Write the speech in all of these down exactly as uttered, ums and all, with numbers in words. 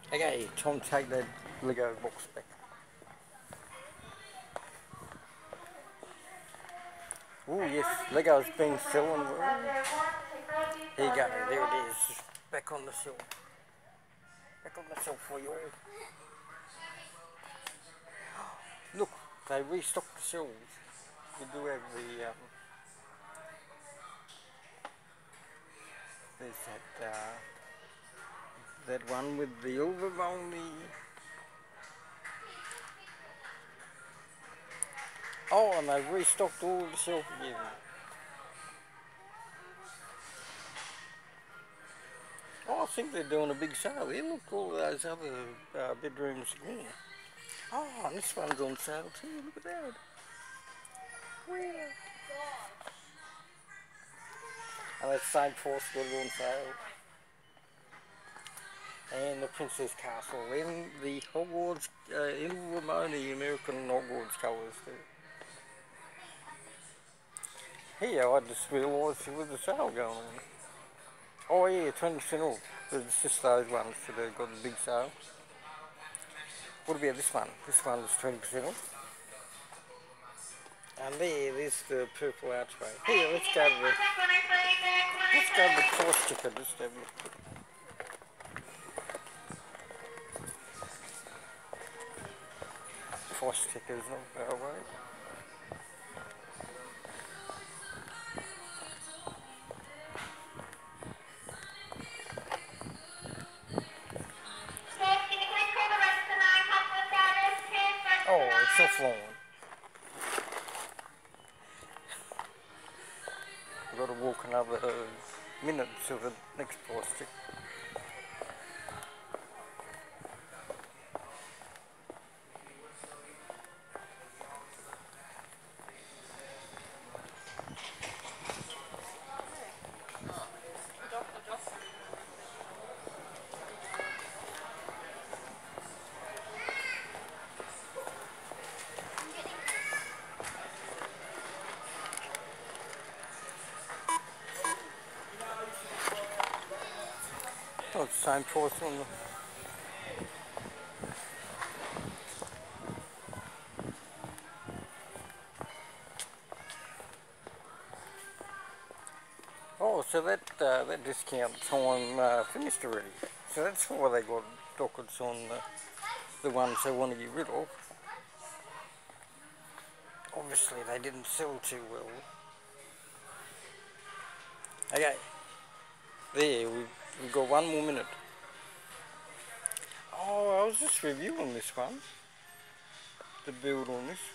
Okay, Tom, take that Lego box back. Oh yes, Lego's been selling. Here you go, there it is. Back on the shelf. Back on the shelf for you all. Look, they restocked the shelves. We do have the, um, there's that, uh, that one with the olive only. Oh, and they've restocked all the shelf again. Oh, I think they're doing a big sale here. Look, all those other uh, bedrooms again. Oh, and this one's on sale too. Look at that. Where? And that Saint Force got it on sale. And the Princess Castle in the Hogwarts, uh, in Ramoni American Hogwarts colours too. Here, I just realised there was a sale going on. Oh yeah, twenty percent off. It's just those ones that have got a big sale. What about this one? This one is twenty percent off. And there, there's the purple archway. Here, let's go to the, let's go to the price ticker, just have a look. Price ticker's not far away. Oh, it's offline. I've got to walk another minute to the next price ticker. Oh, it's the same price on the... Oh, so that uh, that discount time uh, finished already. So that's why they got dockets on the, the ones they want to get rid of. Obviously they didn't sell too well. Okay, there, we've, we've got one more minute. Oh, I was just reviewing this one, the build on this.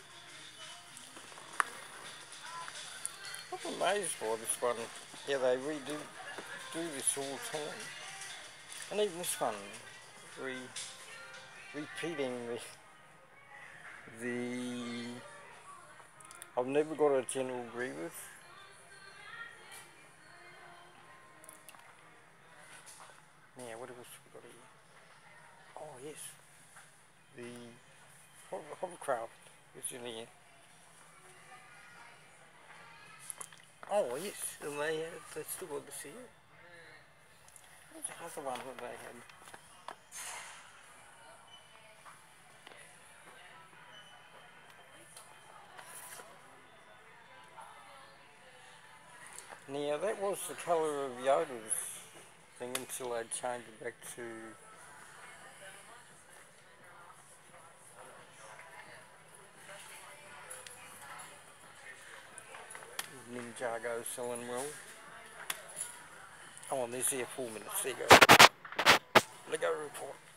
I'm amazed by this one. Yeah, they redo do this all the time. And even this one, re, repeating the, the, I've never got a General Grievous. Yeah, what else we got here? Oh yes, the Hovercraft is in here. Oh yes, and they have, they still got this here. What's the other one that they had? Now that was the colour of Yoda's thing until they changed it back to Ninjago selling well. Oh, and there's here four minutes. There you go. Lego report.